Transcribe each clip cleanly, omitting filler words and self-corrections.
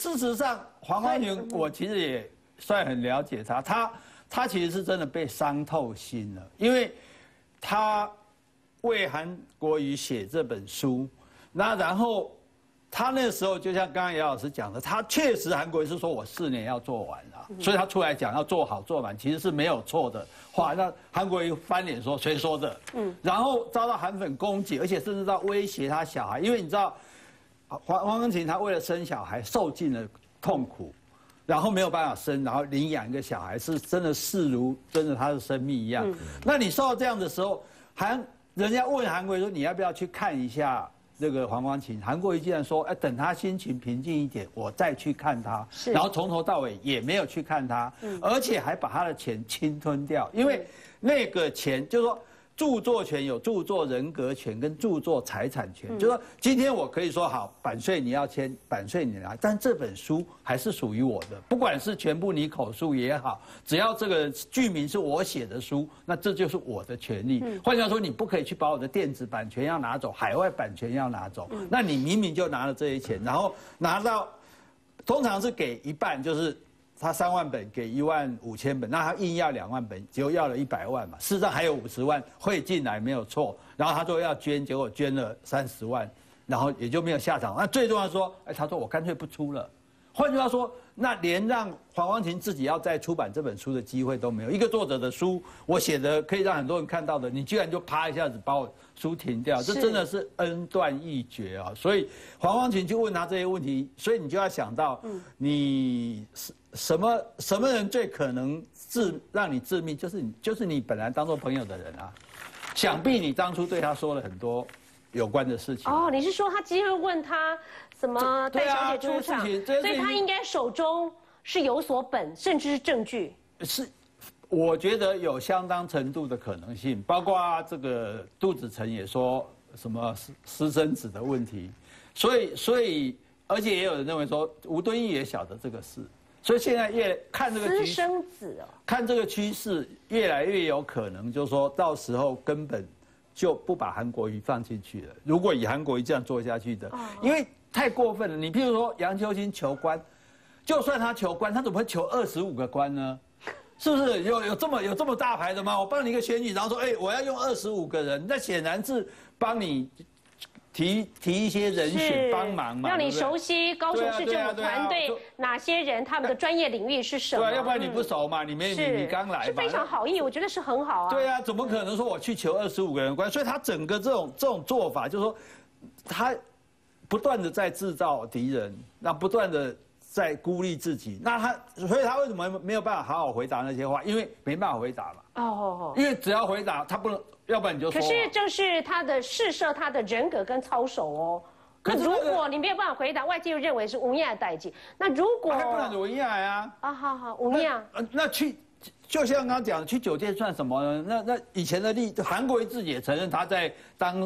事实上，黄光群我其实也算很了解他其实是真的被伤透心了，因为他为韩国瑜写这本书，然后他那个时候就像刚刚姚老师讲的，他确实韩国瑜是说我4年要做完了，所以他出来讲要做好做满，其实是没有错的话。那韩国瑜翻脸说谁说的？然后遭到韩粉攻击，而且甚至到威胁他小孩，因为你知道黄光群他为了生小孩受尽了痛苦。然后没有办法生，然后领养一个小孩，是真的视如真的他的生命一样。那你受到这样的时候，人家问韩国瑜说你要不要去看一下这个黄光群？韩国瑜竟然说，哎，等他心情平静一点，我再去看他。然后从头到尾也没有去看他，而且还把他的钱侵吞掉，因为那个钱就是说。著作权有著作人格权跟著作财产权，就是说今天我可以说好版税你要签，版税你拿，但这本书还是属于我的，不管是全部你口述也好，只要这个剧名是我写的书，那这就是我的权利。换句话说，你不可以去把我的电子版权要拿走，海外版权要拿走，那你明明就拿了这些钱，然后拿到，通常是给一半，就是。他3万本给15000本，那他硬要2万本，结果要了100万嘛。事实上还有50万会进来没有错，然后他说要捐，结果捐了30万，然后也就没有下场。那最重要说，哎，他说我干脆不出了。换句话说，那连让黄光群自己要再出版这本书的机会都没有。一个作者的书，我写的可以让很多人看到的，你居然就啪一下子把我书停掉，这真的是恩断义绝啊！所以黄光群去问他这些问题，所以你就要想到，你什么人最可能让你致命，就是你本来当做朋友的人啊。想必你当初对他说了很多有关的事情。哦， 你是说他今天问他什么带小姐出场，所以他应该手中是有所本，甚至是证据。 是，我觉得有相当程度的可能性，包括这个杜子成也说什么私生子的问题，所以而且也有人认为说吴敦义也晓得这个事。所以现在看这个私生子哦， 看这个趋势越来越有可能，就是说到时候根本就不把韩国瑜放进去了。如果以韩国瑜这样做下去的，因为太过分了。你譬如说杨秋兴求官，就算他求官，他怎么会求25个官呢？是不是有这么大牌的吗？我帮你一个选举，然后说，哎，我要用25个人，那显然是帮你。提一些人选帮忙嘛， 让你熟悉高雄市政府团队哪些人，他们的专业领域是什么？ 对，要不然你不熟嘛，你刚来嘛， 是非常好意，我觉得是很好啊。 对啊，怎么可能说我去求25个人官？所以他整个这种做法，就是说他不断的在制造敌人，那不断的在孤立自己。所以他为什么没有办法好好回答那些话？因为没办法回答嘛。因为只要回答他不能。要不然你就说。 可是正是他的试射，他的人格跟操守哦。那如果你没有办法回答，外界又认为是无恙的代际。那如果还不能无恙啊？ 好，无恙。 那就像刚刚讲的，去酒店算什么呢？那以前的韩国瑜自己也承认，他在当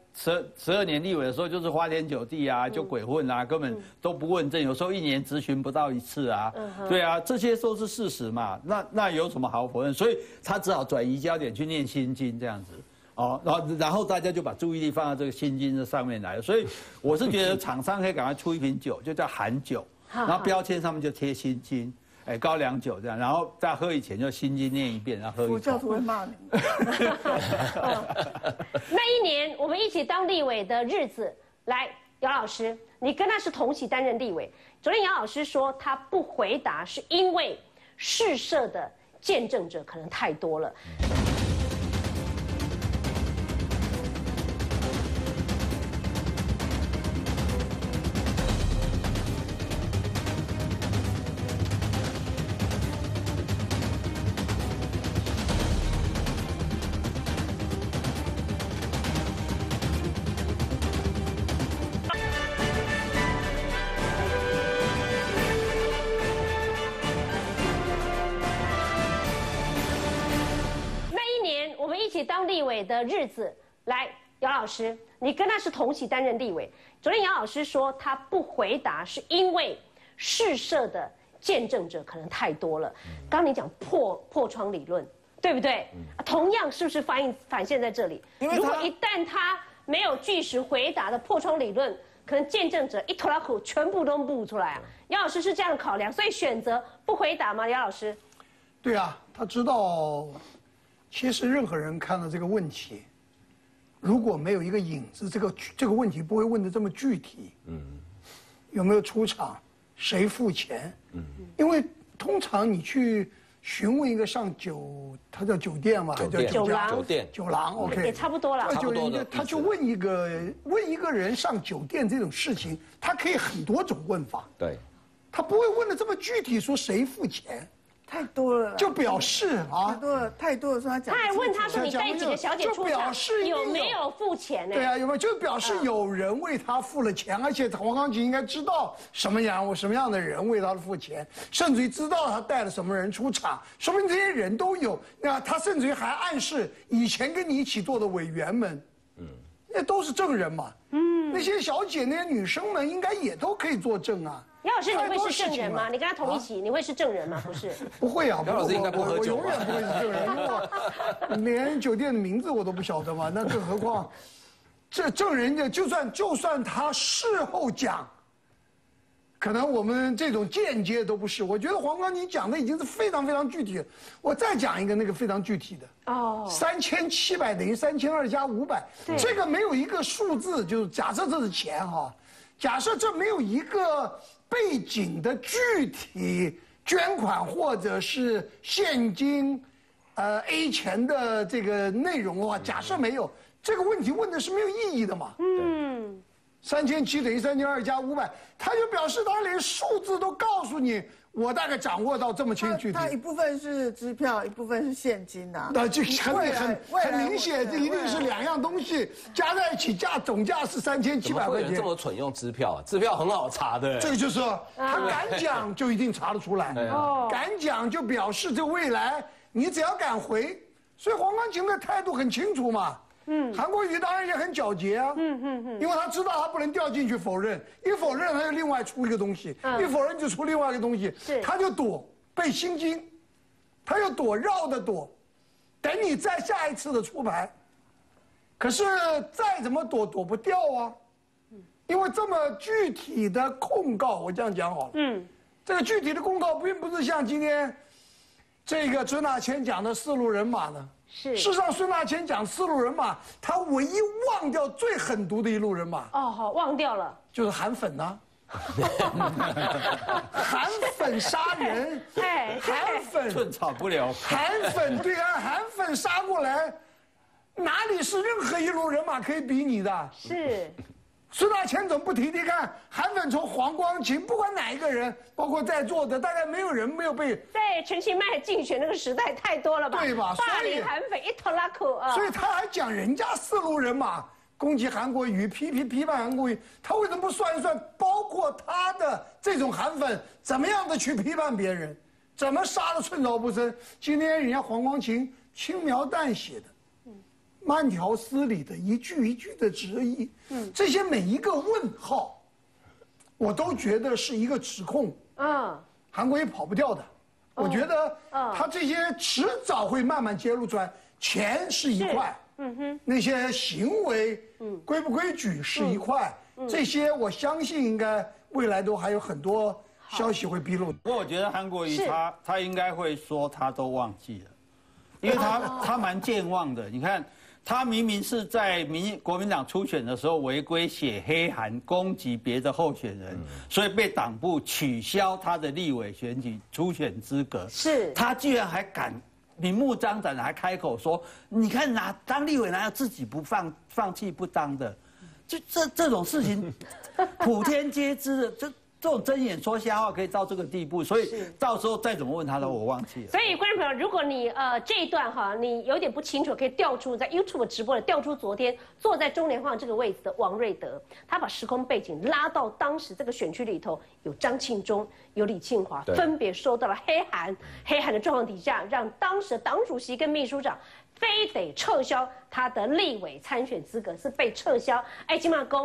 12年立委的时候，就是花天酒地啊，就鬼混啊，根本都不问政，有时候1年质询不到1次啊。对啊，这些都是事实嘛。那有什么好否认？所以他只好转移焦点去念心经这样子。然后大家就把注意力放到这个心经这上面来了。所以我是觉得厂商可以赶快出一瓶酒，就叫韩酒，然后标签上面就贴心经。高粱酒这样，然后在喝以前就心经念一遍，然后喝一口。 我教徒会骂你。 那一年我们一起当立委的日子，来，姚老师，你跟他是同期担任立委。昨天姚老师说他不回答，是因为试射的见证者可能太多了。当立委的日子，来，姚老师，你跟他是同期担任立委。昨天姚老师说他不回答，是因为试射的见证者可能太多了。刚你讲破窗理论，对不对？同样是不是反现在这里？如果一旦他没有据实回答的破窗理论可能见证者一拖拉苦全部都布出来啊。姚老师是这样的考量，所以选择不回答吗？姚老师？ 对啊，他知道，其实任何人看到这个问题，如果没有一个影子，这个问题不会问得这么具体。有没有出场？谁付钱？因为通常你去询问一个他叫酒店嘛，酒廊 ，OK， 也差不多了。 他就问一个人上酒店这种事情，他可以很多种问法。 对， 他不会问的这么具体，说谁付钱。 太多了， 就表示啊， 太多了，说他讲。 他还问他说：“你带几个小姐出场，有没有付钱呢？” 对啊，有没有？就表示有人为他付了钱，而且黄钢琴应该知道什么样的人为他付钱，甚至于知道他带了什么人出场，说明这些人都有。那他甚至于还暗示以前跟你一起做的委员们，那都是证人嘛。那些小姐、那些女生们应该也都可以作证啊。 姚老师，你会是证人吗？你跟他同一起，你会是证人吗？不是， 不会啊。 姚老师应该不喝酒吧？ 我永远不会是证人，因为我连酒店的名字我都不晓得嘛。那更何况，这证人家就算他事后讲，可能我们这种间接都不是。我觉得黄刚你讲的已经是非常非常具体了。我再讲一个那个非常具体的，3700等于3200加500，这个没有一个数字，就是假设这是钱哈，假设这没有一个背景的具体捐款或者是现金，A 钱的这个内容的话，假设没有这个问题问的是没有意义的嘛。3700等于3200加500，他就表示他连数字都告诉你，我大概掌握到这么清楚。 他一部分是支票，一部分是现金呐。 那就很明显，这一定是两样东西加在一起，总价是3700块钱。 这么蠢用支票？支票很好查的。 这个就是他敢讲就一定查得出来。敢讲就表示这未来你只要敢回，所以黄钢琴的态度很清楚嘛。韩国瑜当然也很狡黠啊，因为他知道他不能掉进去否认，一否认他就另外出一个东西，一否认就出另外一个东西，他就躲背心经，他又绕着躲，等你再下一次的出牌，可是再怎么躲不掉啊，因为这么具体的控告，我这样讲好了，这个具体的控告并不是像今天这个孙大千讲的四路人马呢。事实上，孙大千讲四路人马，他唯一忘掉最狠毒的一路人马。 好，忘掉了， 就是韩粉呐。韩粉杀人，韩粉寸草不留。 韩粉对啊，韩粉杀过来，哪里是任何一路人马可以比拟的？ 是。 孙大千总不提看，韩粉从黄光琴，不管哪一个人，包括在座的，大概没有人没有被在陈其迈竞选那个时代太多了吧？ 对吧？ 霸凌韩粉一头拉苦啊！ 所以他还讲人家四路人马攻击韩国瑜，批判韩国瑜，他为什么不算一算？包括他的这种韩粉怎么样的去批判别人，怎么杀得寸草不生？今天人家黄光琴轻描淡写的。慢条斯理的一句一句的质疑，这些每一个问号，我都觉得是一个指控。韩国瑜跑不掉的，我觉得他这些迟早会慢慢揭露出来。钱是一块，那些行为规不规矩是一块，这些我相信应该未来都还有很多消息会披露。 不过我觉得韩国瑜他应该会说他都忘记了，因为他蛮健忘的。你看。他明明是在国民党初选的时候违规写黑函攻击别的候选人，所以被党部取消他的立委选举初选资格。他居然还敢明目张胆的还开口说：“你看当立委哪有自己不放弃不当的？”就这种事情，普天皆知的。这种睁眼说瞎话可以到这个地步，所以到时候再怎么问他都我忘记了。 所以观众朋友，如果你这一段哈你有点不清楚，可以调出在 YouTube 直播的调出昨天坐在中联晃这个位置的王瑞德，他把时空背景拉到当时这个选区里头有张庆忠、有李庆华，分别收到了黑函的状况底下，让当时的党主席跟秘书长非得撤销他的立委参选资格，是被撤销。金马公。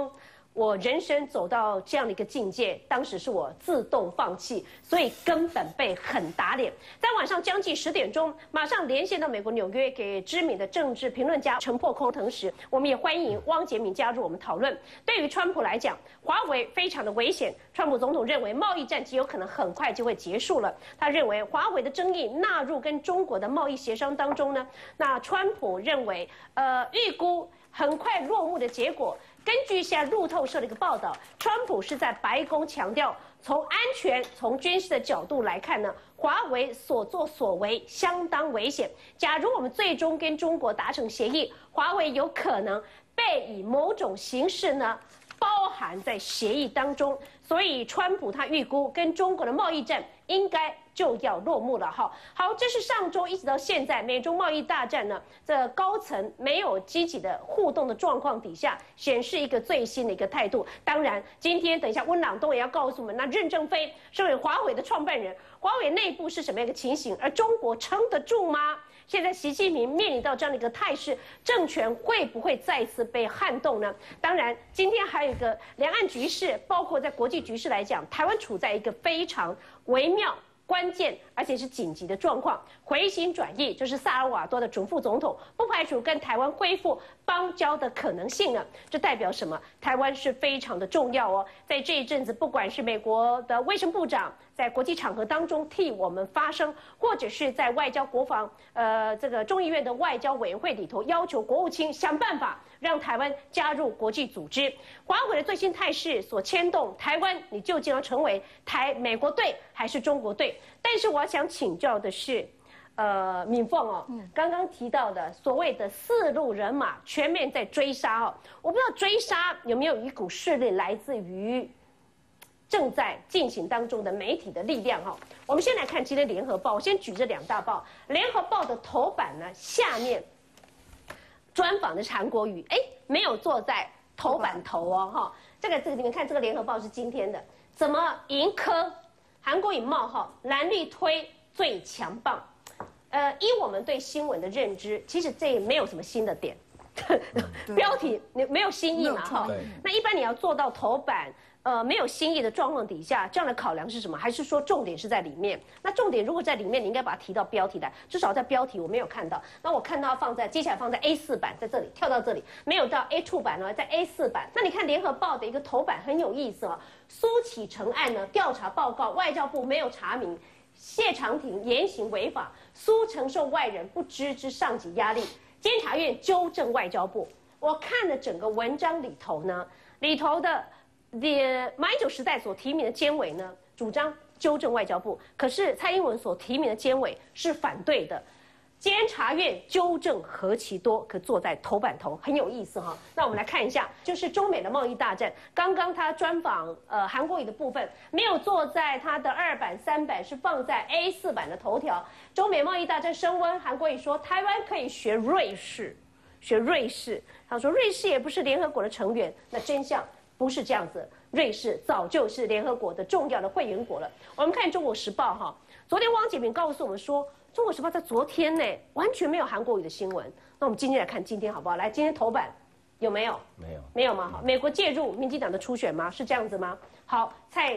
我人生走到这样的一个境界，当时是我自动放弃，所以根本被狠打脸。在晚上将近10点钟，马上连线到美国纽约，给知名的政治评论家陈破空腾时，我们也欢迎汪洁民加入我们讨论。对于川普来讲，华为非常的危险。川普总统认为贸易战极有可能很快就会结束了。他认为华为的争议纳入跟中国的贸易协商当中呢，那川普认为，预估很快落幕的结果。根据现在路透社的一个报道，川普是在白宫强调，从安全、从军事的角度来看呢，华为所作所为相当危险。假如我们最终跟中国达成协议，华为有可能被以某种形式呢包含在协议当中。所以川普他预估跟中国的贸易战应该就要落幕了哈。好，这是上周一直到现在美中贸易大战呢，这高层没有积极的互动的状况底下，显示一个最新的一个态度。当然，今天等一下温朗东也要告诉我们，那任正非身为华为的创办人，华为内部是什么样的情形，而中国撑得住吗？现在习近平面临到这样的一个态势，政权会不会再次被撼动呢？当然，今天还有一个两岸局势，包括在国际局势来讲，台湾处在一个非常微妙、关键而且是紧急的状况。回心转意，就是萨尔瓦多的准副总统不排除跟台湾恢复邦交的可能性呢。这代表什么？台湾是非常的重要哦。在这一阵子，不管是美国的卫生部长在国际场合当中替我们发声，或者是在外交国防这个众议院的外交委员会里头要求国务卿想办法让台湾加入国际组织。华为的最新态势所牵动，台湾你究竟要成为美国队还是中国队？但是我想请教的是，敏凤哦，刚刚提到的所谓的4路人马全面在追杀哦，我不知道追杀有没有一股势力来自于正在进行当中的媒体的力量哈。我们先来看今天联合报，我先举这2大报。联合报的头版呢，下面专访的是韩国瑜，没有坐在头版头哦哈。这个你们看这个联合报是今天的，怎么赢科？韩国瑜冒号蓝绿推最强棒。依我们对新闻的认知，其实这也没有什么新的点，标题你没有新意嘛哈。那一般你要做到头版。没有新意的状况底下，这样的考量是什么？还是说重点是在里面？那重点如果在里面，你应该把它提到标题来，至少在标题我没有看到。那我看到接下来放在 A4 版，在这里跳到这里，没有到 A2 版呢，在 A4 版。那你看联合报的一个头版很有意思哦，苏启成案呢调查报告，外交部没有查明，谢长廷言行违法，苏承受外人不知之上级压力，监察院纠正外交部。我看了整个文章里头呢，里头的。马英九时代所提名的监委呢，主张纠正外交部，可是蔡英文所提名的监委是反对的。监察院纠正何其多，可坐在头版头，很有意思哈。那我们来看一下，就是中美的贸易大战。刚刚他专访韩国瑜的部分，没有坐在他的2版、3版，是放在 A4 版的头条。中美贸易大战升温，韩国瑜说台湾可以学瑞士，他说瑞士也不是联合国的成员，那真相。不是这样子，瑞士早就是联合国的重要的会员国了。我们看《中国时报》哈，昨天汪洁民告诉我们说，《中国时报》在昨天呢完全没有韩国瑜的新闻。那我们今天来看今天好不好？来，今天头版有没有？没有吗？好，美国介入民进党的初选吗？是这样子吗？好，蔡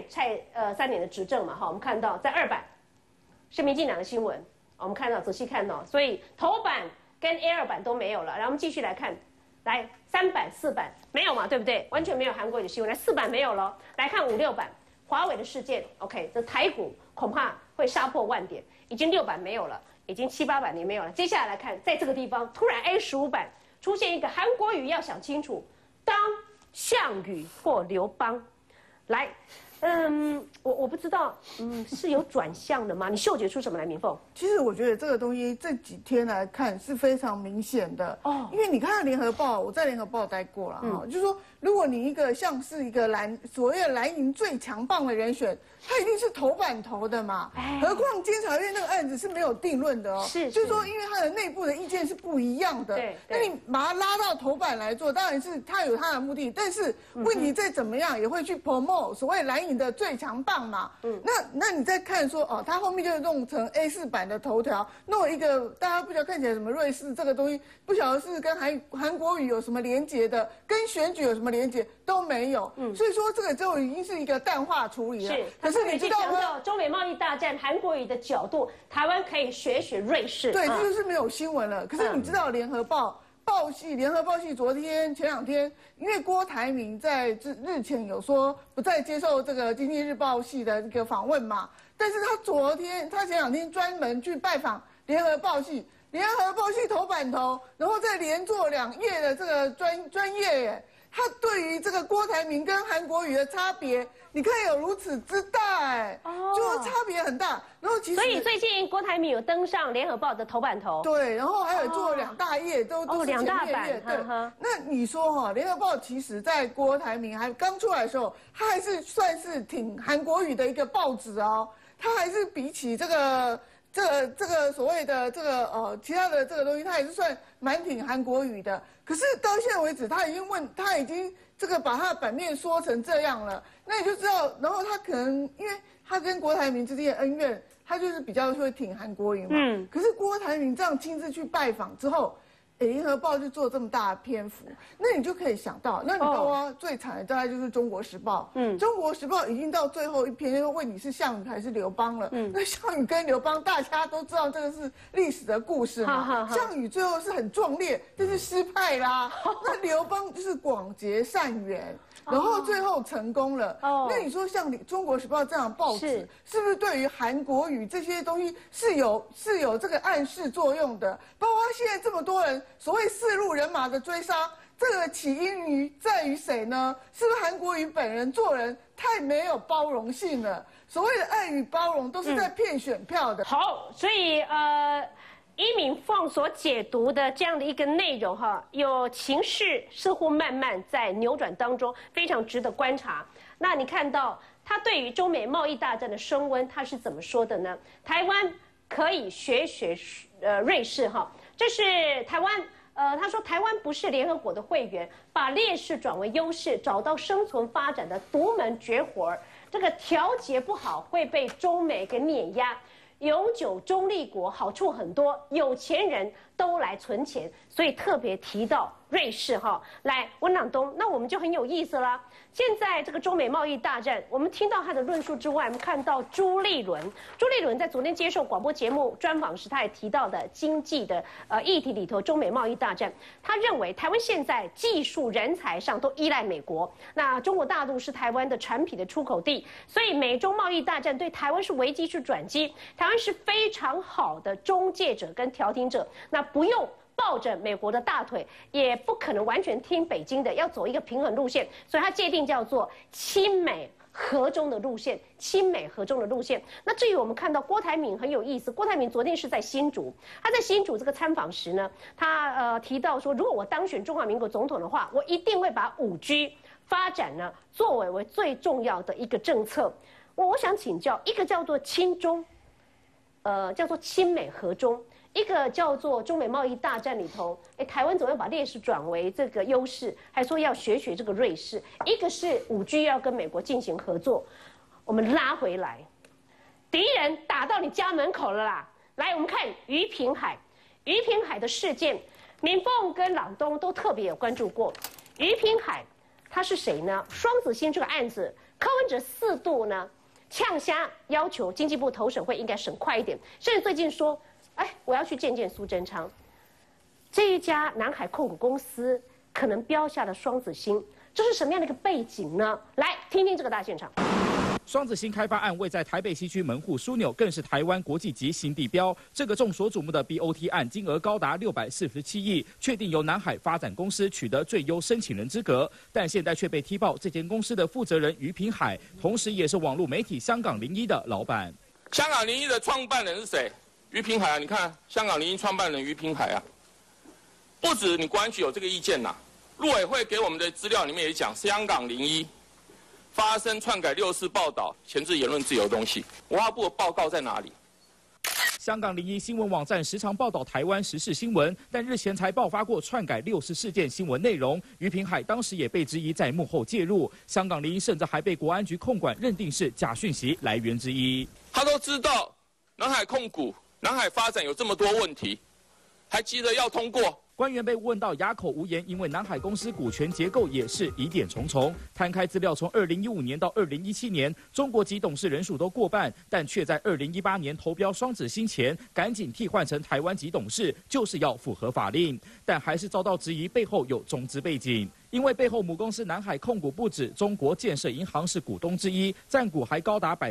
3年的执政嘛，哈，我们看到在2版是民进党的新闻，我们看到仔细看到，所以头版跟 A2 版都没有了。然后我们继续来看。来3版、4版没有嘛，对不对？完全没有韩国瑜的新闻。来4版没有了，来看5、6版，华为的事件 ，OK， 这台股恐怕会杀破万点，已经6版没有了，已经7、8版也没有了。接下来来看，在这个地方突然 A15版出现一个韩国瑜，要想清楚，当项羽或刘邦，来。我不知道，是有转向的吗？你嗅觉出什么来，明凤？ 其实我觉得这个东西这几天来看是非常明显的哦，因为你看联合报，我在联合报待过了哈，就是说，如果你一个像是一个所谓的蓝营最强棒的人选，他一定是头版头的嘛。何况监察院那个案子是没有定论的哦，就是说，因为他的内部的意见是不一样的，对，那你把它拉到头版来做，当然是他有他的目的，但是问题再怎么样也会去 promote 所谓蓝营营的最强棒嘛。那你再看说哦，他后面就弄成 A4 版的头条，弄一个大家不晓得看起来什么瑞士这个东西，不晓得是跟韩国语有什么连结的，跟选举有什么连结都没有。所以说这个就已经是一个淡化处理了。可是你知道吗？ 中美贸易大战，韩国语的角度，台湾可以学瑞士。 对，这就是没有新闻了。可是你知道联合报系昨天前2天，因为郭台铭在日前有说不再接受这个经济日报系的一个访问嘛，但是他前2天专门去拜访联合报系头版头，然后再连做2页的这个专页耶。他对于这个郭台铭跟韩国瑜的差别，你看有如此之大哎，就差别很大。然后所以最近郭台铭有登上联合报的头版头， 对，然后还有做2大页，都是 2大版， 对。那你说哈，联合报其实在郭台铭还刚出来的时候，他还是算是挺韩国瑜的一个报纸哦，他还是比起这个所谓的其他的这个东西，他也是算蛮挺韩国语的。可是到现在为止，他已经这个把他的版面说成这样了，那你就知道，然后他可能因为他跟郭台铭之间的恩怨，他就是比较会挺韩国语嘛。可是郭台铭这样亲自去拜访之后，联合报就做这么大的篇幅，那你就可以想到，那你包括最惨的大概就是中国时报。中国时报已经到最后一篇就问你是项羽还是刘邦了。那项羽跟刘邦大家都知道这个是历史的故事嘛。项羽最后是很壮烈，但是失败啦。那刘邦就是广结善缘。然后最后成功了。那你说像中国时报这样的报纸，是不是对于韩国语这些东西是有这个暗示作用的？包括现在这么多人所谓四路人马的追杀，这个起因在于谁呢？是不是韩国瑜本人做人太没有包容性了？所谓的爱与包容都是在骗选票的。 好，所以尹敏凤所解读的这样的一个内容哈，有情势似乎慢慢在扭转当中，非常值得观察。那你看到他对于中美贸易大战的升温，他是怎么说的呢？台湾可以学瑞士哈，这是台湾。他说台湾不是联合国的会员，把劣势转为优势，找到生存发展的独门绝活。这个调节不好会被中美给碾压。永久中立国好处很多，有钱人都来存钱，所以特别提到瑞士哈。来，温朗东，那我们就很有意思啦。现在这个中美贸易大战，我们听到他的论述之外，我们看到朱立伦在昨天接受广播节目专访时，他也提到的经济的议题里头，中美贸易大战，他认为台湾现在技术人才上都依赖美国，那中国大陆是台湾的产品的出口地，所以美中贸易大战对台湾是危机是转机，台湾是非常好的中介者跟调停者，那不用抱着美国的大腿，也不可能完全听北京的，要走一个平衡路线，所以它界定叫做亲美和中的路线，亲美和中的路线。那至于我们看到郭台铭很有意思，郭台铭昨天是在新竹，他在新竹这个参访时呢，他提到说，如果我当选中华民国总统的话，我一定会把5G 发展呢作为最重要的一个政策。我想请教，一个叫做亲中，叫做亲美和中。一个叫做中美贸易大战里头，台湾怎么样把劣势转为这个优势？还说要学这个瑞士。一个是5G 要跟美国进行合作，我们拉回来，敌人打到你家门口了啦！来，我们看于平海的事件，敏凤跟朗东都特别有关注过。于平海他是谁呢？双子星这个案子，柯文哲4度呢呛瞎，要求经济部投审会应该审快一点，甚至最近说。我要去见苏贞昌。这一家南海控股公司可能标下了双子星，这是什么样的一个背景呢？来听听这个大现场。 双子星开发案位在台北西区门户枢纽，更是台湾国际级新地标。这个众所瞩目的 BOT 案金额高达647亿，确定由南海发展公司取得最优申请人资格，但现在却被踢爆这间公司的负责人于平海，同时也是网络媒体香港01的老板。 香港01的创办人是谁？于平海啊，你看香港01创办人于平海啊，不止你国安局有这个意见呐，陆委会给我们的资料里面也讲，香港01发生篡改6四报道、钳制言论自由的东西，文化部的报告在哪里？ 香港01新闻网站时常报道台湾时事新闻，但日前才爆发过篡改60事件新闻内容。于平海当时也被质疑在幕后介入，香港01甚至还被国安局控管，认定是假讯息来源之一。 他都知道南海控股、南海发展有这么多问题，还急着要通过。 官员被问到哑口无言，因为南海公司股权结构也是疑点重重。摊开资料，从2015年到2017年，中国籍董事人数都过半，但却在2018年投标双子星前，赶紧替换成台湾籍董事，就是要符合法令，但还是遭到质疑背后有中资背景。因为背后母公司南海控股不止中国建设银行是股东之一，占股还高达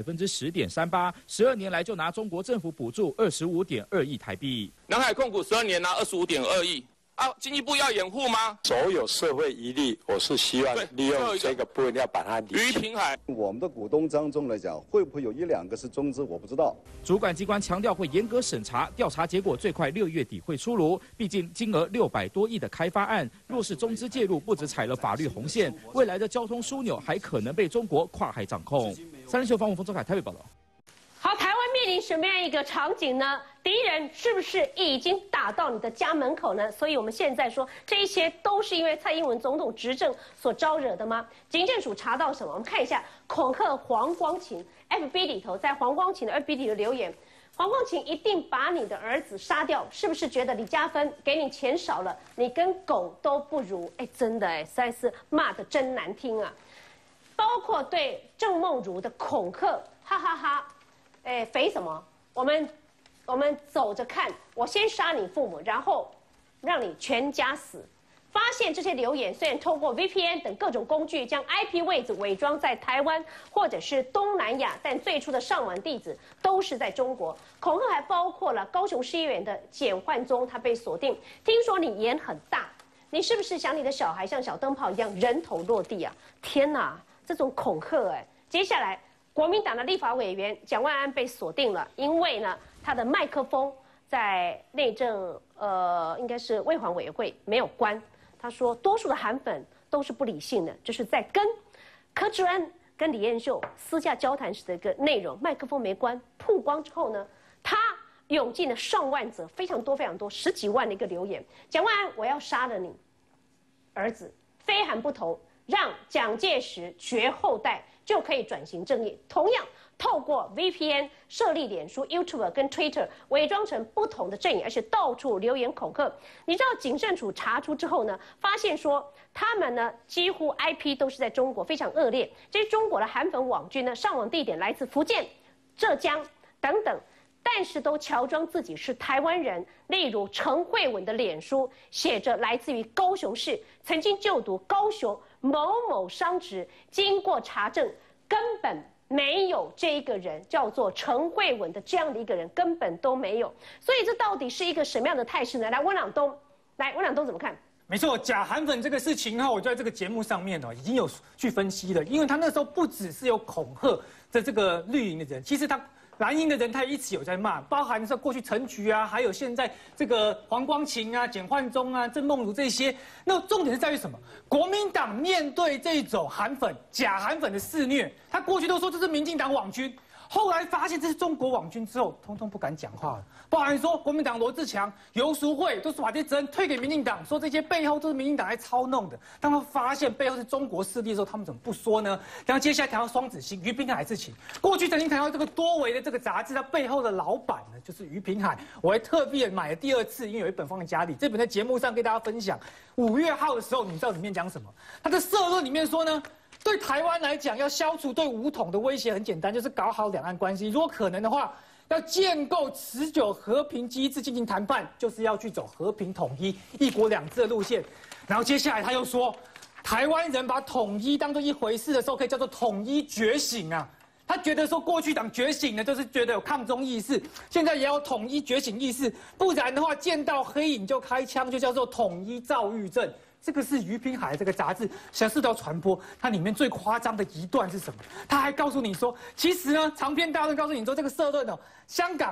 10.38%，12年来就拿中国政府补助25.2亿台币。 南海控股12年拿25.2亿。经济部要掩护吗？ 所有社会疑虑，我是希望利用这个部分要把它理清。 于平海， 我们的股东当中来讲，会不会有1、2个是中资，我不知道。 主管机关强调会严格审查，调查结果最快6月底会出炉。毕竟金额600多亿的开发案，若是中资介入，不止踩了法律红线，未来的交通枢纽还可能被中国跨海掌控。37方冯周凯台北报道。 好，台湾面临什么样一个场景呢？敌人是不是已经打到你的家门口呢？所以我们现在说，这一些都是因为蔡英文总统执政所招惹的吗？警政署查到什么？我们看一下恐吓黄光芹 FB 里头，在黄光芹的 FB 里的留言，黄光芹一定把你的儿子杀掉，是不是觉得李嘉芬给你钱少了，你跟狗都不如？真的实在是骂得真难听啊！包括对郑梦如的恐吓，哈哈哈。肥什么？我们走着看，我先杀你父母，然后让你全家死。发现这些留言虽然透过 VPN 等各种工具将 IP 位置伪装在台湾或者是东南亚，但最初的上网地址都是在中国。恐吓还包括了高雄市议员的简焕宗，他被锁定。听说你眼很大，你是不是想你的小孩像小灯泡一样人头落地啊？天哪，这种恐吓接下来。国民党的立法委员蒋万安被锁定了，因为呢，他的麦克风在内政应该是卫环委员会没有关。他说，多数的韩粉都是不理性的，这是在跟柯志恩跟李彦秀私下交谈时的一个内容。麦克风没关，曝光之后呢，他涌进了上万则，非常多10几万的一个留言。蒋万安，我要杀了你儿子，非韩不投，让蒋介石绝后代。就可以转型正义。同样，透过 VPN 设立脸书、YouTube 跟 Twitter， 伪装成不同的阵营，而且到处留言恐吓。你知道警政署查出之后呢，发现说他们呢几乎 IP 都是在中国，非常恶劣。这些中国的韩粉网军呢，上网地点来自福建、浙江等等。但是都乔装自己是台湾人，例如陈慧文的脸书写着来自于高雄市，曾经就读高雄某某商职，经过查证根本没有这一个人叫做陈慧文的这样的一个人，根本都没有。所以这到底是一个什么样的态势呢？来，温朗东怎么看？ 没错，假韩粉这个事情我在这个节目上面已经有去分析了，因为他那时候不只是有恐吓的这个绿营的人，其实他。蓝营的人他也一起有在骂，包含说过去陈菊啊，还有现在这个黄光芹啊、简焕宗啊、郑梦如这些。那重点是在于什么？国民党面对这种韩粉、假韩粉的肆虐，他过去都说这是民进党网军，后来发现这是中国网军之后，通通不敢讲话了。包含说国民党罗智强、游淑慧都是把这些责任推给民进党，说这些背后都是民进党来操弄的。当他们发现背后是中国势力的时候，他们怎么不说呢？然后接下来谈到双子星、于平海事情，过去曾经谈到这个多维的这个杂志，它背后的老板呢就是于平海。我还特别买了第2次，因为有一本放在家里，这本在节目上跟大家分享。5月号的时候，你们知道里面讲什么？他的社论里面说呢，对台湾来讲，要消除对武统的威胁很简单，就是搞好两岸关系。如果可能的话，要建构持久和平机制进行谈判，就是要去走和平统一、1国2制的路线。然后接下来他又说，台湾人把统一当作一回事的时候，可以叫做统一觉醒啊。他觉得说过去党觉醒呢，就是觉得有抗中意识，现在也有统一觉醒意识，不然的话见到黑影就开枪，就叫做统一躁郁症。这个是于平海这个杂志想试图传播，它里面最夸张的一段是什么？他还告诉你说，其实呢，长篇大论告诉你说，这个社论香港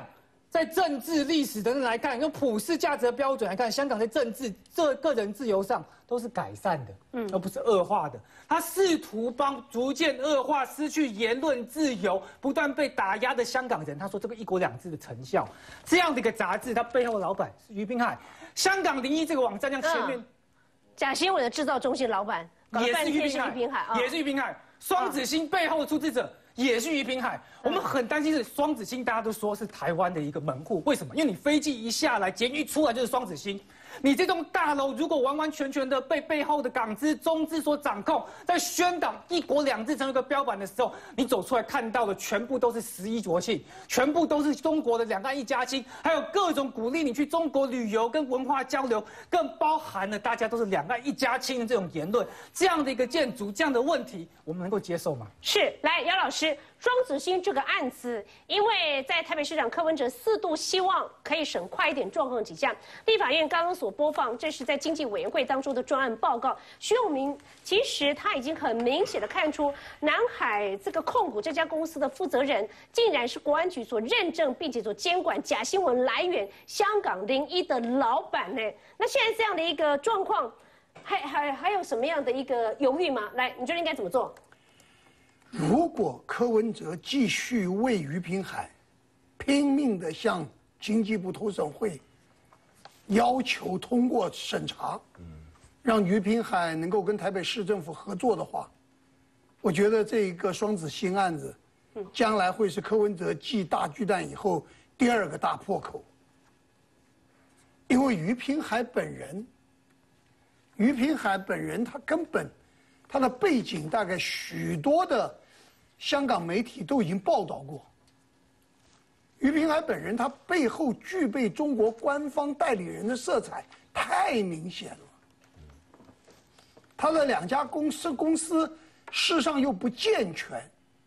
在政治、历史等等来看，用普世价值的标准来看，香港在政治、个人自由上都是改善的，而不是恶化的。他试图帮逐渐恶化、失去言论自由、不断被打压的香港人。他说这个1国2制的成效，这样的一个杂志，它背后的老板是于平海。香港01这个网站，像前面假新闻的制造中心老板也是于平海，也是于平海。双子星背后的出资者也是于平海。我们很担心是双子星，大家都说是台湾的一个门户，为什么？因为你飞机一下来，监狱出来就是双子星。你这栋大楼如果完完全全的被背后的港资、中资所掌控，在宣导1国2制成为一个标板的时候，你走出来看到的全部都是11国庆，全部都是中国的2岸1家亲，还有各种鼓励你去中国旅游跟文化交流，更包含了大家都是2岸1家亲的这种言论。这样的一个建筑，这样的问题，我们能够接受吗？ 是，来姚老师，双子星这个案子，因为在台北市长柯文哲4度希望可以审快一点状况几项，立法院刚刚所播放，这是在经济委员会当中的专案报告。徐永明其实他已经很明显的看出，南海这个控股这家公司的负责人，竟然是国安局所认证并且所监管假新闻来源香港01的老板呢。那现在这样的一个状况，还有什么样的一个犹豫吗？来，你觉得应该怎么做？ 如果柯文哲继续为于平海拼命的向经济部投审会要求通过审查，让于平海能够跟台北市政府合作的话，我觉得这一个双子星案子，将来会是柯文哲继大巨蛋以后第2个大破口。因为于平海本人他根本他的背景大概许多的香港媒体都已经报道过。于平海本人他背后具备中国官方代理人的色彩太明显了。他的2家公司事实上又不健全。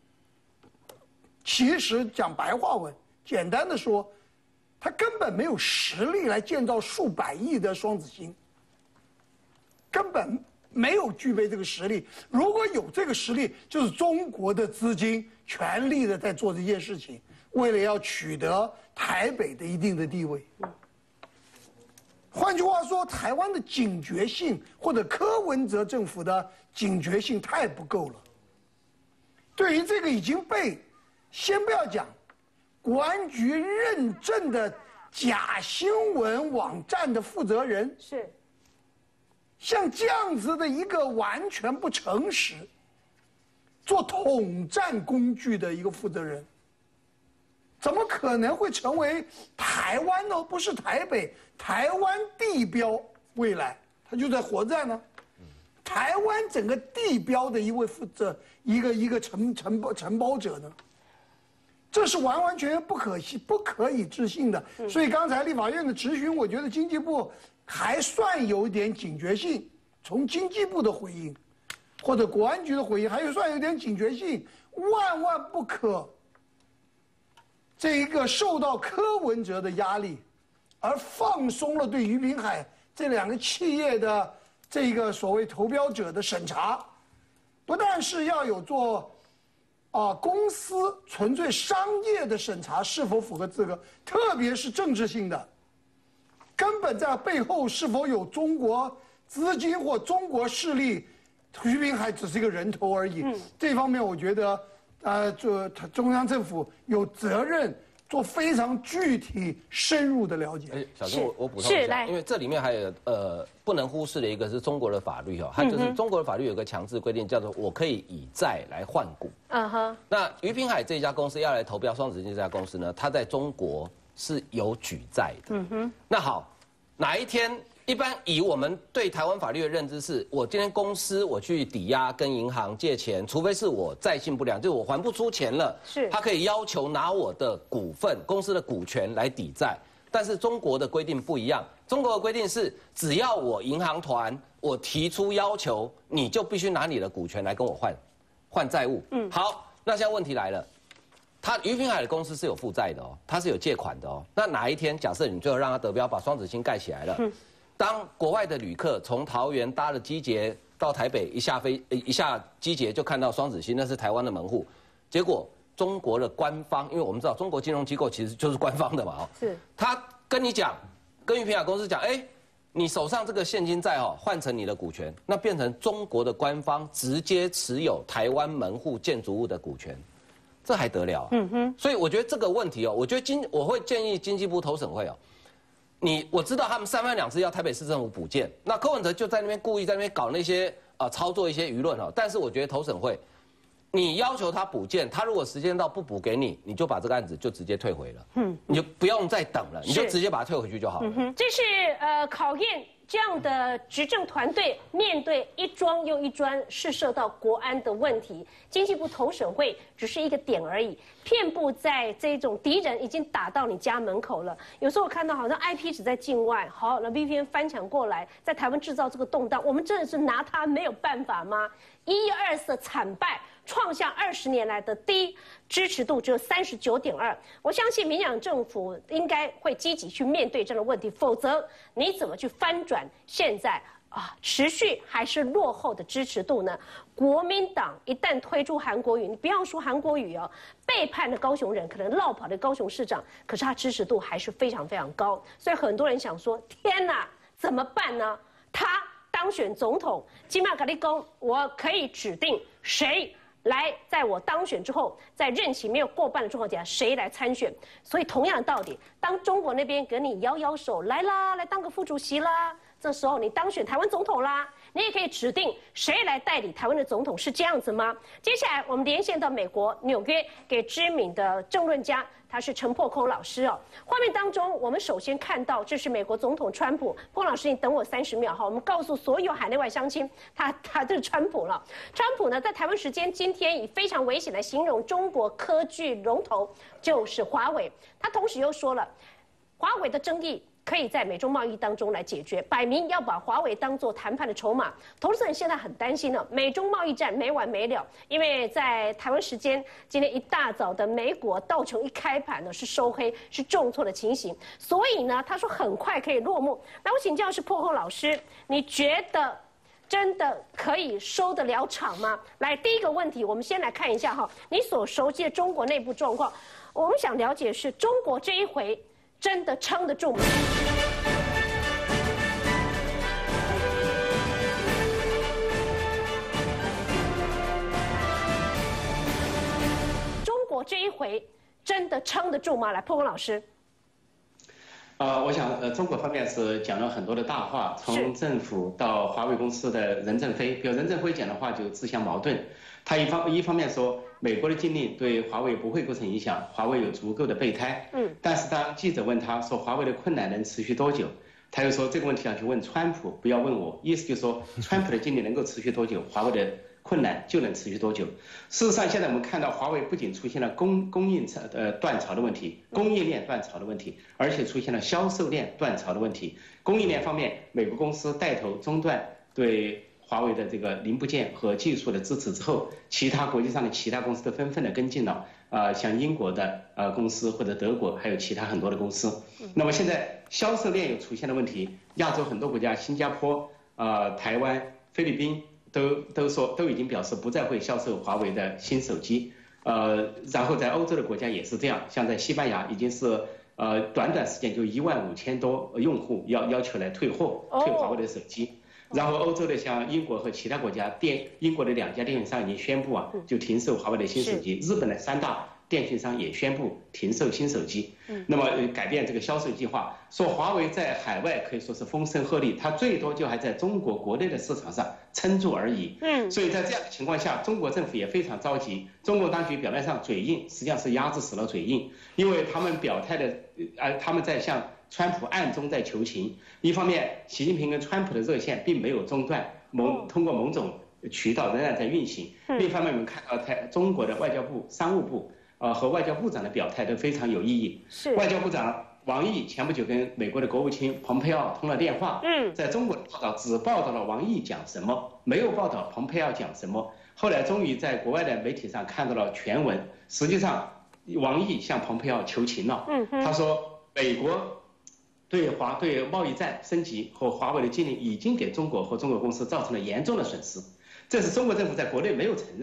其实讲白话文，简单的说，他根本没有实力来建造数百亿的双子星，根本没有具备这个实力。如果有这个实力，就是中国的资金全力的在做这件事情，为了要取得台北的一定的地位。换句话说，台湾的警觉性或者柯文哲政府的警觉性太不够了。对于这个已经被先不要讲国安局认证的假新闻网站的负责人， 是像这样子的一个完全不诚实、做统战工具的一个负责人，怎么可能会成为台湾呢？不是台北，台湾地标未来他就在活在呢。台湾整个地标的一位负责一个承包者呢，这是完完全全不可以置信的。所以刚才立法院的质询，我觉得经济部还算有点警觉性。从经济部的回应，或者国安局的回应，还算有点警觉性。万万不可，这一个受到柯文哲的压力，而放松了对于平海这2个企业的这个所谓投标者的审查，不但是要有做公司纯粹商业的审查是否符合资格，特别是政治性的，根本在背后是否有中国资金或中国势力，于平海只是一个人头而已。这方面我觉得，中央政府有责任做非常具体深入的了解。 小金，我补充一下，因为这里面还有不能忽视的一个是中国的法律它就是中国的法律有个强制规定，叫做我可以以债来换股。那于平海这家公司要来投标双子星这家公司呢，它在中国是有举债的。那好，哪一天？一般以我们对台湾法律的认知是，我今天公司我去抵押跟银行借钱，除非是我债信不良，就是我还不出钱了，他可以要求拿我的股份、公司的股权来抵债。但是中国的规定不一样，中国的规定是，只要我银行团我提出要求，你就必须拿你的股权来跟我换债务。好，那现在问题来了。于平海的公司是有负债的它是有借款的那哪一天假设你最后让他得标，把双子星盖起来了，当国外的旅客从桃园搭了机捷到台北，一下机捷就看到双子星，那是台湾的门户，结果中国的官方，因为我们知道中国金融机构其实就是官方的嘛， 是， 他跟你讲，跟裕平海公司讲，哎，你手上这个现金债换成你的股权，那变成中国的官方直接持有台湾门户建筑物的股权，这还得了啊？所以我觉得这个问题我觉得我会建议经济部投审会我知道他们三番两次要台北市政府补件，那柯文哲就在那边故意在那边搞那些操作一些舆论但是我觉得投审会，你要求他补件，他如果时间到不补给你，你就把这个案子就直接退回了，你就不用再等了，你就直接把它退回去就好了。 这是考验这样的执政团队面对一桩又一桩涉涉到国安的问题，经济部投审会只是一个点而已，遍布在这种敌人已经打到你家门口了。有时候我看到好像 IP 只在境外，好，那 VPN 翻墙过来，在台湾制造这个动荡，我们真的是拿它没有办法吗？114惨败，创下20年来的低支持度，只有39.2%。我相信民进党政府应该会积极去面对这样的问题，否则你怎么去翻转现在持续还是落后的支持度呢？国民党一旦推出韩国瑜，你不要说韩国瑜背叛了高雄人，可能落跑的高雄市长，可是他支持度还是非常非常高。所以很多人想说：天哪，怎么办呢？他当选总统，金马卡利公，我可以指定谁来，在我当选之后，在任期没有过半的状况下，谁来参选？所以同样的道理，当中国那边给你摇摇手，来啦，来当个副主席啦，这时候你当选台湾总统啦，你也可以指定谁来代理台湾的总统，是这样子吗？接下来我们连线到美国纽约，给知名的政论家，他是陈破空老师画面当中，我们首先看到这是美国总统川普。破空老师，你等我30秒我们告诉所有海内外乡亲，他就是川普了。川普呢，在台湾时间今天以非常危险来形容中国科技龙头就是华为。他同时又说了，华为的争议可以在美中贸易当中来解决，摆明要把华为当作谈判的筹码。投资人现在很担心美中贸易战没完没了，因为在台湾时间今天一大早的美股道琼一开盘是收黑，是重挫的情形，所以呢，他说很快可以落幕。那我请教是破空老师，你觉得真的可以收得了场吗？来，第一个问题，我们先来看一下你所熟悉的中国内部状况。我们想了解是中国这一回真的撑得住吗？中国这一回真的撑得住吗？来，破空老师。 我想中国方面是讲了很多的大话，从政府到华为公司的任正非，比如任正非讲的话就自相矛盾。他一方面说美国的禁令对华为不会构成影响，华为有足够的备胎。但是当记者问他说华为的困难能持续多久，他又说这个问题要去问川普，不要问我。意思就是说川普的禁令能够持续多久，华为的困难就能持续多久。事实上，现在我们看到华为不仅出现了供应断槽的问题，供应链断槽的问题，而且出现了销售链断槽的问题。供应链方面，美国公司带头中断对华为的这个零部件和技术的支持之后，其他国际上的其他公司都纷纷的跟进了。像英国的公司或者德国，还有其他很多的公司。那么现在销售链又出现了问题，亚洲很多国家，新加坡、台湾、菲律宾都已经表示不再会销售华为的新手机。然后在欧洲的国家也是这样，像在西班牙已经是短时间就15000多用户要求来退华为的手机。然后欧洲的像英国和其他国家英国的2家电信商已经宣布就停售华为的新手机，日本的3大电信商也宣布停售新手机。那么改变这个销售计划，说华为在海外可以说是风声鹤唳，它最多就还在中国国内的市场上撑住而已。所以在这样的情况下，中国政府也非常着急。中国当局表面上嘴硬，实际上是压制死了嘴硬，因为他们表态的他们在向川普暗中在求情。一方面，习近平跟川普的热线并没有中断，通过某种渠道仍然在运行。另一方面，我们看到中国的外交部、商务部和外交部长的表态都非常有意义。外交部长王毅前不久跟美国的国务卿蓬佩奥通了电话。在中国的报道只报道了王毅讲什么，没有报道蓬佩奥讲什么。后来终于在国外的媒体上看到了全文，实际上王毅向蓬佩奥求情了。他说美国对贸易战升级和华为的禁令已经给中国和中国公司造成了严重的损失，这是中国政府在国内没有承认的。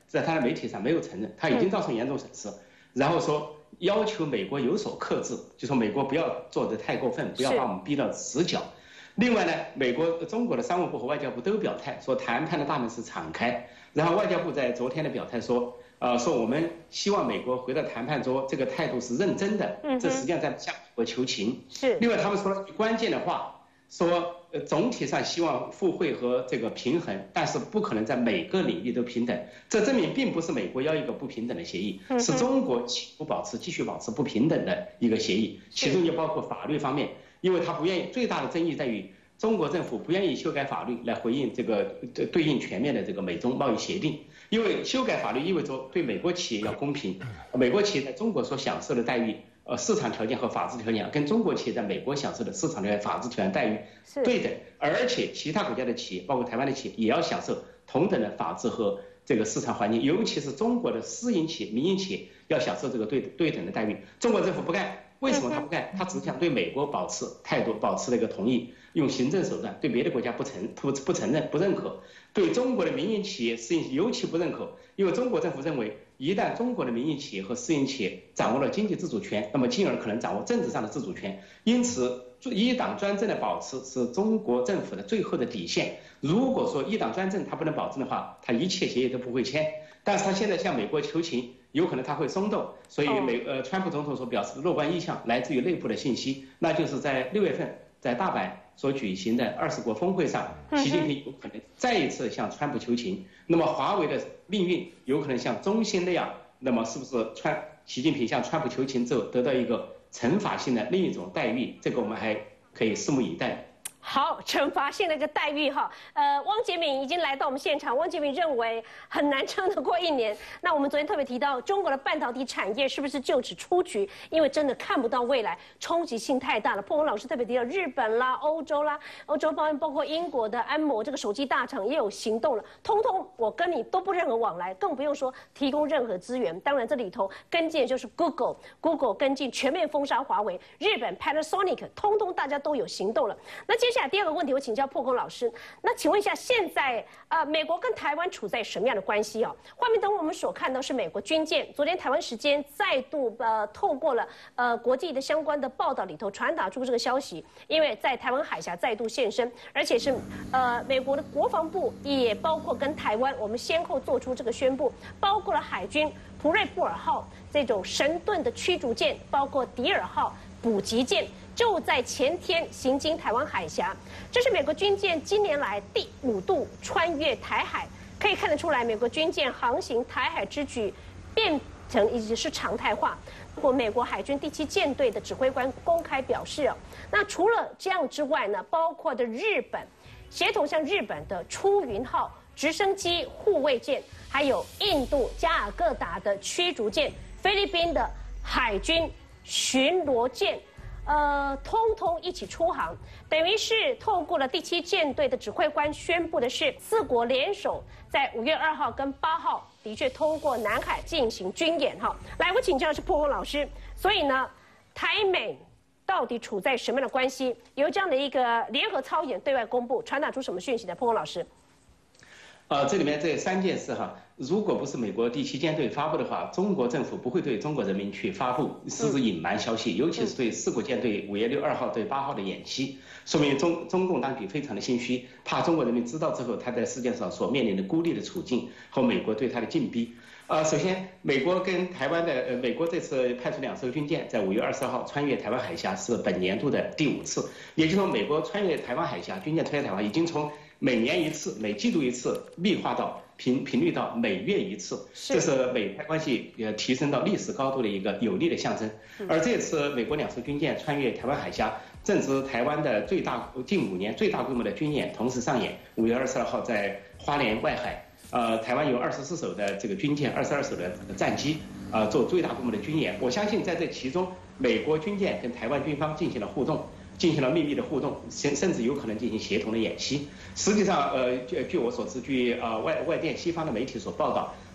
在他的媒体上没有承认，他已经造成严重损失，然后说要求美国有所克制，就说美国不要做得太过分，不要把我们逼到死角。另外呢，中国的商务部和外交部都表态说谈判的大门是敞开，然后外交部在昨天的表态说，说我们希望美国回到谈判桌，这个态度是认真的，这实际上在向美国求情。 是。 另外他们说了句关键的话，说总体上希望互惠和这个平衡，但是不可能在每个领域都平等。这证明并不是美国要一个不平等的协议，是中国企图继续保持不平等的一个协议，其中就包括法律方面。因为他不愿意，最大的争议在于中国政府不愿意修改法律来回应这个对应全面的这个美中贸易协定，因为修改法律意味着对美国企业要公平，美国企业在中国所享受的待遇，市场条件和法治条件跟中国企业在美国享受的市场条件、法治条件待遇对等，而且其他国家的企业，包括台湾的企业，也要享受同等的法治和这个市场环境，尤其是中国的私营企业、民营企业要享受这个对等的待遇。中国政府不干。为什么他不干？他只想对美国保持态度，保持那个同意，用行政手段对别的国家不承认、不认可，对中国的民营企业、私营企业尤其不认可，因为中国政府认为，一旦中国的民营企业和私营企业掌握了经济自主权，那么进而可能掌握政治上的自主权。因此，一党专政的保持是中国政府的最后的底线。如果说一党专政他不能保证的话，他一切协议都不会签。但是他现在向美国求情，有可能他会松动，所以川普总统所表示的乐观意向来自于内部的信息，那就是在6月份在大阪所举行的20国峰会上，习近平有可能再一次向川普求情。那么华为的命运有可能像中兴那样，那么是不是习近平向川普求情之后得到一个惩罚性的另一种待遇？这个我们还可以拭目以待。 好，惩罚性的一个待遇哈。汪洁民已经来到我们现场，汪洁民认为很难撑得过1年。那我们昨天特别提到，中国的半导体产业是不是就此出局？因为真的看不到未来，冲击性太大了。破文老师特别提到日本啦、欧洲啦，欧洲包括英国的安谋这个手机大厂也有行动了，通通我跟你都不任何往来，更不用说提供任何资源。当然这里头跟进的就是 Google 跟进全面封杀华为，日本 Panasonic 通通大家都有行动了。那接下来第二个问题，我请教破空老师。那请问一下，现在美国跟台湾处在什么样的关系哦？画面中我们所看到是美国军舰，昨天台湾时间再度透过了国际的相关的报道里头传达出这个消息，因为在台湾海峡再度现身，而且是美国的国防部也包括跟台湾，我们先后做出这个宣布，包括了海军普瑞布尔号这种神盾的驱逐舰，包括迪尔号补给舰。就在前天行经台湾海峡，这是美国军舰今年来第5度穿越台海，可以看得出来，美国军舰航行台海之举变成已经是常态化。美国海军第7舰队的指挥官公开表示那除了这样之外呢，包括的日本协同像日本的出云号直升机护卫舰，还有印度加尔各答的驱逐舰，菲律宾的海军巡逻舰。通通一起出航，等于是透过了第7舰队的指挥官宣布的是，4国联手在5月2号跟8号的确通过南海进行军演哈。来，我请教的是破空老师，所以呢，台美到底处在什么样的关系？由这样的一个联合操演对外公布，传达出什么讯息的？破空老师。 这里面这3件事哈，如果不是美国第7舰队发布的话，中国政府不会对中国人民去发布私自隐瞒消息，尤其是对4国舰队5月2号对8号的演习，说明中共当局非常的心虚，怕中国人民知道之后，他在世界上所面临的孤立的处境和美国对他的禁逼。首先，美国跟台湾的美国这次派出2艘军舰在5月22号穿越台湾海峡，是本年度的第5次，也就是说，美国穿越台湾海峡，军舰穿越台湾已经从每年1次、每季度1次立化到频率到每月1次，这是美台关系提升到历史高度的一个有力的象征。而这次美国2艘军舰穿越台湾海峡，正值台湾的近5年最大规模的军演同时上演。5月22号在花莲外海，台湾有24艘的这个军舰，22艘的战机，做最大规模的军演。我相信在这其中，美国军舰跟台湾军方进行了互动。进行了秘密的互动，甚至有可能进行协同的演习。实际上，据我所知，据外电西方的媒体所报道，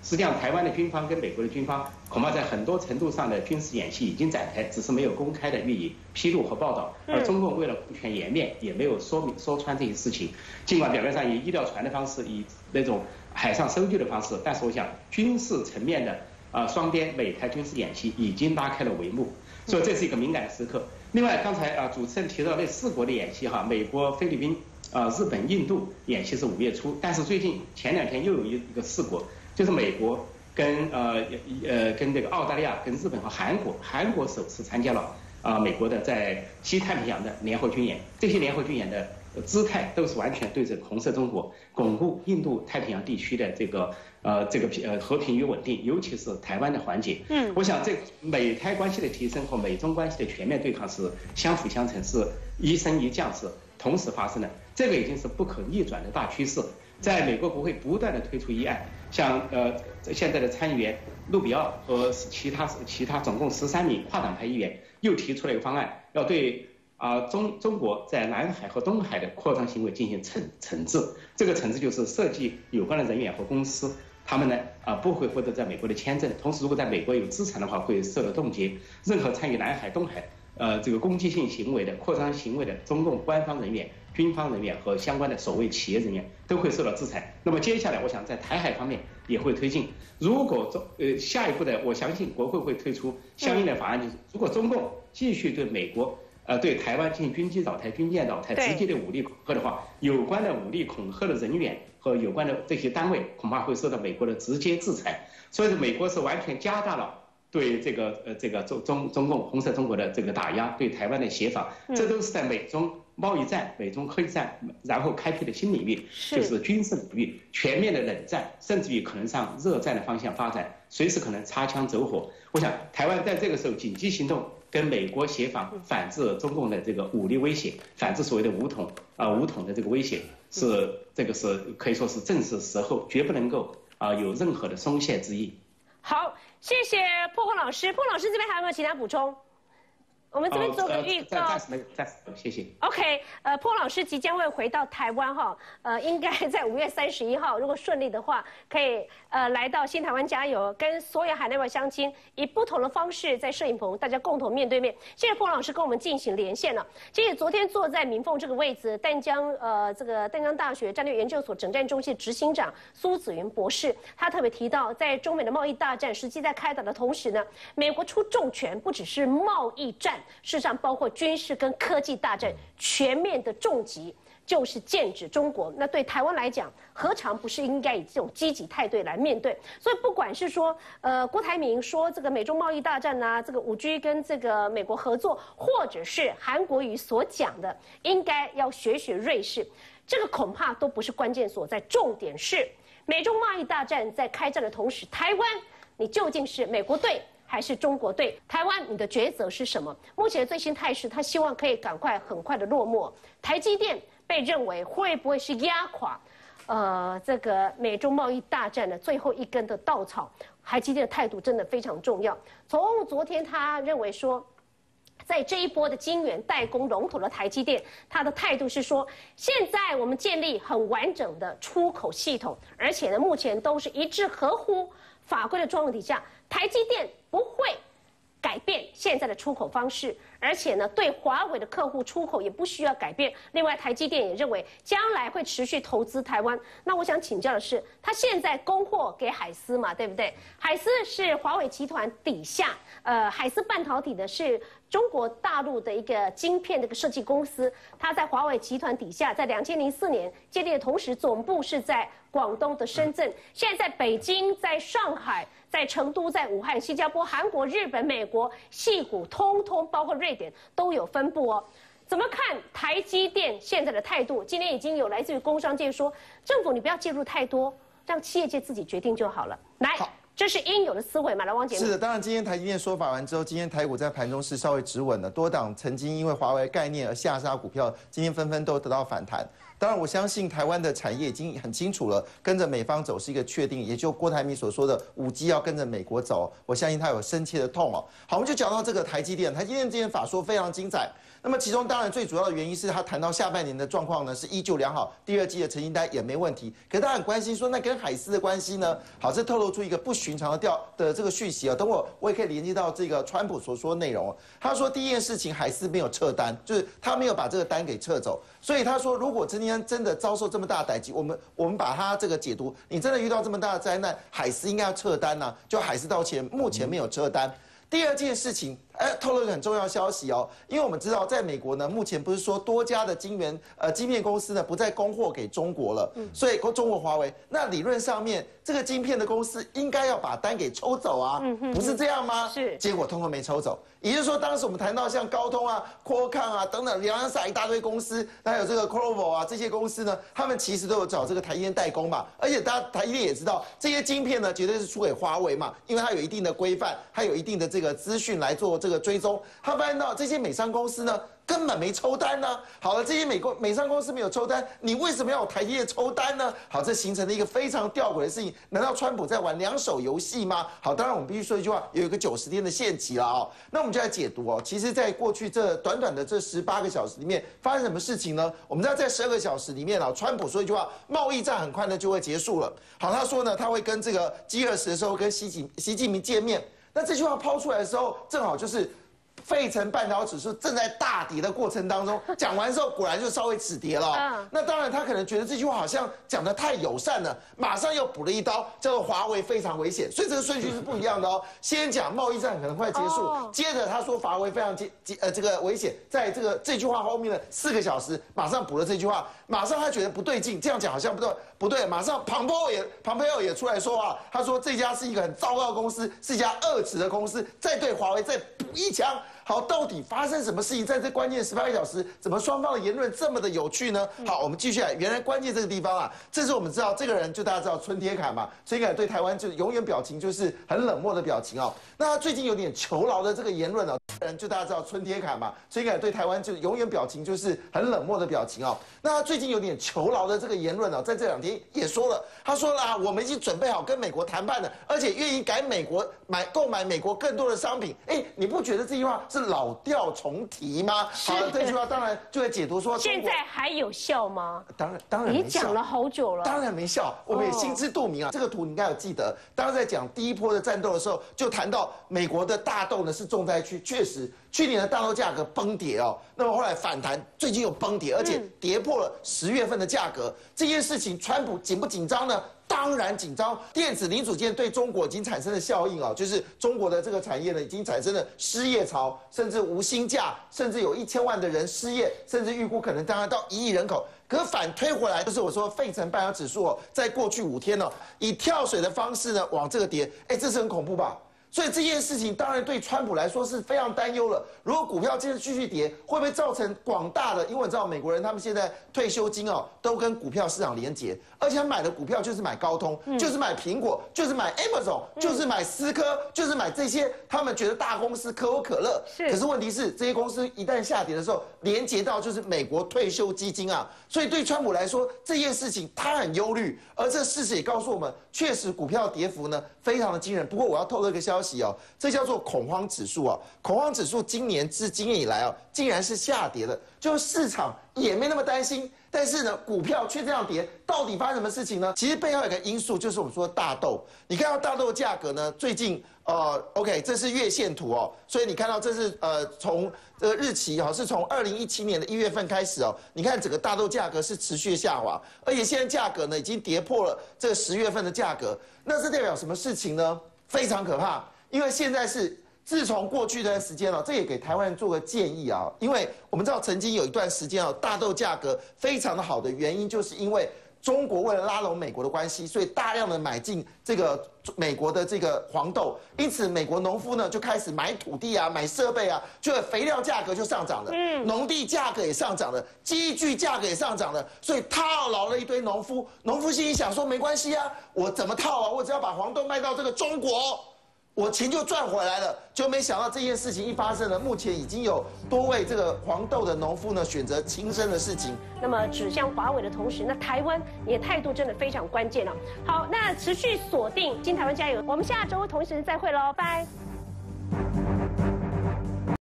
实际上，台湾的军方跟美国的军方恐怕在很多程度上的军事演习已经展开，只是没有公开的予以披露和报道。而中共为了顾全颜面，也没有说穿这些事情。尽管表面上以医疗船的方式，以那种海上搜救的方式，但是我想军事层面的双边美台军事演习已经拉开了帷幕，所以这是一个敏感的时刻。另外，刚才主持人提到那4国的演习哈，美国、菲律宾、日本、印度演习是5月初，但是最近前2天又有一个4国。就是美国跟这个澳大利亚、跟日本和韩国，韩国首次参加了美国的在西太平洋的联合军演。这些联合军演的姿态都是完全对着红色中国，巩固印度太平洋地区的这个和平与稳定，尤其是台湾的缓解。我想这美台关系的提升和美中关系的全面对抗是相辅相成，是一升一降，是同时发生的。这个已经是不可逆转的大趋势。在美国国会不断的推出议案，像现在的参议员路比奥和其他总共13名跨党派议员又提出了一个方案，要对中国在南海和东海的扩张行为进行惩治。这个惩治就是涉及有关的人员和公司，他们呢不会获得在美国的签证，同时如果在美国有资产的话会受到冻结。任何参与南海、东海这个攻击性行为的扩张行为的中共官方人员、军方人员和相关的所谓企业人员都会受到制裁。那么接下来，我想在台海方面也会推进。如果下一步的，我相信国会会推出相应的法案，就是如果中共继续对美国对台湾进行军机扰台、军舰扰台、直接的武力恐吓的话，有关的武力恐吓的人员和有关的这些单位恐怕会受到美国的直接制裁。所以说，美国是完全加大了对这个中共红色中国的这个打压，对台湾的协防，这都是在美中贸易战、美中科技战，然后开辟的新领域，就是军事领域全面的冷战，甚至于可能向热战的方向发展，随时可能擦枪走火。我想台湾在这个时候紧急行动，跟美国协防，反制中共的这个武力威胁，反制所谓的武统的这个威胁，是可以说是正是时候，绝不能够有任何的松懈之意。 好，谢谢破空老师。破空老师这边还有没有其他补充？我们这边做个预告。 暂时没有，谢谢。 OK， 破老师即将会回到台湾哈，应该在5月31号，如果顺利的话，可以来到新台湾加油，跟所有海内外乡亲以不同的方式在摄影棚，大家共同面对面。谢谢破老师跟我们进行连线了。其实昨天坐在民凤这个位置，淡江大学战略研究所整战中心执行长苏子云博士，他特别提到，在中美的贸易大战实际在开打的同时呢，美国出重拳，不只是贸易战。事实上，包括军事跟科技大战全面的重击，就是剑指中国。那对台湾来讲，何尝不是应该以这种积极态度来面对？所以，不管是说郭台铭说这个美中贸易大战啊，这个5G 跟这个美国合作，或者是韩国瑜所讲的，应该要学瑞士，这个恐怕都不是关键所在。重点是美中贸易大战在开战的同时，台湾你究竟是美国队还是中国队？台湾，你的抉择是什么？目前的最新态势，他希望可以很快的落幕。台积电被认为会不会是压垮，这个美中贸易大战的最后一根的稻草？台积电的态度真的非常重要。从昨天他认为说，在这一波的晶圆代工龙头的台积电，他的态度是说，现在我们建立很完整的出口系统，而且呢，目前都是一致合乎法规的状况底下，台积电不会改变现在的出口方式，而且呢，对华为的客户出口也不需要改变。另外，台积电也认为将来会持续投资台湾。那我想请教的是，他现在供货给海思嘛，对不对？海思是华为集团底下，海思半导体的是中国大陆的一个晶片的一个设计公司，它在华为集团底下，在2004年建立的同时，总部是在广东的深圳，现在在北京、在上海、在成都、在武汉、新加坡、韩国、日本、美国、矽谷，通通包括瑞典都有分布哦。怎么看台积电现在的态度？今天已经有来自于工商界说，政府你不要介入太多，让企业界自己决定就好了。来。这是应有的思维嘛？来，汪姐。 是的，当然，今天台积电说法完之后，今天台股在盘中是稍微止稳了。多档曾经因为华为概念而下杀股票，今天纷纷都得到反弹。当然，我相信台湾的产业已经很清楚了，跟着美方走是一个确定，也就郭台铭所说的5G要跟着美国走，我相信他有深切的痛哦。好，我们就讲到这个台积电，台积电今天法说非常精彩。 那么其中当然最主要的原因是他谈到下半年的状况呢是依旧良好，第二季的成绩单也没问题。可是大家很关心说，那跟海思的关系呢？好，这透露出一个不寻常的这个讯息啊。等我也可以连接到这个川普所说的内容。他说第一件事情，海思没有撤单，就是他没有把这个单给撤走。所以他说，如果今天真的遭受这么大的打击，我们把他这个解读，你真的遇到这么大的灾难，海思应该要撤单呐、就海思道歉，目前没有撤单。第二件事情，透露一个很重要的消息哦，因为我们知道，在美国呢，目前不是说多家的晶片公司呢不再供货给中国了，所以中国华为，那理论上面这个晶片的公司应该要把单给抽走啊，不是这样吗？是，结果通通没抽走。也就是说，当时我们谈到像高通啊、Qualcomm 啊等等，两萨一大堆公司，还有这个 Qorvo 啊这些公司呢，他们其实都有找这个台积电代工嘛，而且台积电也知道这些晶片呢绝对是出给华为嘛，因为它有一定的规范，它有一定的这个资讯来做这个追踪。他发现到这些美商公司呢根本没抽单呢。好了，这些美商公司没有抽单，你为什么要有台积电抽单呢？好，这形成了一个非常吊诡的事情。难道川普在玩两手游戏吗？好，当然我们必须说一句话，有一个90天的限期了哦。那我们就来解读哦。其实，在过去这短短的这18个小时里面，发生什么事情呢？我们知道在12个小时里面啊，川普说一句话，贸易战很快呢就会结束了。好，他说呢，他会跟这个G20的时候跟习近平见面。那这句话抛出来的时候，正好就是费城半导体指数正在大跌的过程当中，讲完之后果然就稍微止跌了。那当然他可能觉得这句话好像讲得太友善了，马上又补了一刀，叫做华为非常危险。所以这个顺序是不一样的哦。先讲贸易战可能快结束，接着他说华为非常这个危险，在这句话后面的4个小时，马上补了这句话，马上他觉得不对劲，这样讲好像不对，马上庞培奥也出来说话，他说这家是一个很糟糕的公司，是一家恶质的公司，再对华为再补一枪。好，到底发生什么事情？在这关键18个小时，怎么双方的言论这么的有趣呢？好，我们继续来。原来关键这个地方啊，这是我们知道这个人，就大家知道春铁凯嘛，春铁凯对台湾就永远表情就是很冷漠的表情哦。那他最近有点求饶的这个言论哦，人就大家知道春铁凯嘛，春铁凯对台湾就永远表情就是很冷漠的表情哦。那他最近有点求饶的这个言论哦，在这2天也说了，他说了啊，我们已经准备好跟美国谈判了，而且愿意改购买美国更多的商品。哎，你不觉得这句话是老调重提吗？好了，这句话当然就会解读说， 现在还有效吗？ 当然没效， 你讲了好久了， 当然没效，我们也心知肚明啊。这个图你应该有记得，当时在讲第一波的战斗的时候，就谈到美国的大豆呢是重灾区，确实去年的大豆价格崩跌哦，那么后来反弹，最近又崩跌，而且跌破了10月份的价格。这件事情，川普紧不紧张呢？当然紧张。电子零组件对中国已经产生了效应啊，就是中国的这个产业呢已经产生了失业潮，甚至无薪假，甚至有1000万的人失业，甚至预估可能当然到1亿人口。可反推回来，就是我说费城半导体指数哦，在过去5天哦，以跳水的方式呢往这个跌，哎，这是很恐怖吧？所以这件事情当然对川普来说是非常担忧了。如果股票继续跌，会不会造成广大的？因为我知道美国人他们现在退休金哦都跟股票市场连结，而且他买的股票就是买高通，就是买苹果，就是买 Amazon，就是买思科，就是买这些他们觉得大公司可口可乐。可是问题是这些公司一旦下跌的时候，连结到就是美国退休基金啊。所以对川普来说这件事情他很忧虑，而这事实也告诉我们，确实股票跌幅呢非常的惊人。不过我要透露一个消息哦，这叫做恐慌指数啊。恐慌指数今年至今年以来啊，竟然是下跌的，就是市场也没那么担心，但是呢，股票却这样跌，到底发生什么事情呢？其实背后有个因素，就是我们说大豆。你看到大豆价格呢，最近OK， 这是月线图哦，所以你看到这是从这个日期是从2017年的1月份开始哦，你看整个大豆价格是持续下滑，而且现在价格呢已经跌破了这个10月份的价格，那这代表什么事情呢？非常可怕，因为现在是。自从过去一段时间这也给台湾人做个建议啊，因为我们知道曾经有一段时间大豆价格非常的好的原因，就是因为中国为了拉拢美国的关系，所以大量的买进这个美国的这个黄豆，因此美国农夫呢就开始买土地啊、买设备啊，就肥料价格就上涨了，农地价格也上涨了，机具价格也上涨了，所以套牢了一堆农夫。农夫心里想说，没关系啊，我怎么套啊？我只要把黄豆卖到这个中国。我钱就赚回来了，就没想到这件事情一发生了，目前已经有多位这个黄豆的农夫呢选择轻生的事情。 那么指向华为的同时，那台湾也态度真的非常关键了。好，那持续锁定新台湾加油，我们下周同时再会喽，拜。